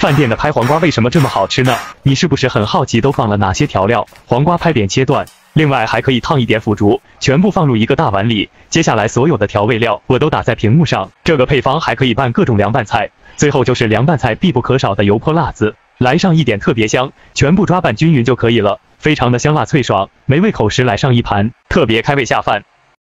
饭店的拍黄瓜为什么这么好吃呢？你是不是很好奇都放了哪些调料？黄瓜拍扁切段，另外还可以烫一点腐竹，全部放入一个大碗里。接下来所有的调味料我都打在屏幕上。这个配方还可以拌各种凉拌菜。最后就是凉拌菜必不可少的油泼辣子，来上一点特别香，全部抓拌均匀就可以了，非常的香辣脆爽。没胃口时来上一盘，特别开胃下饭。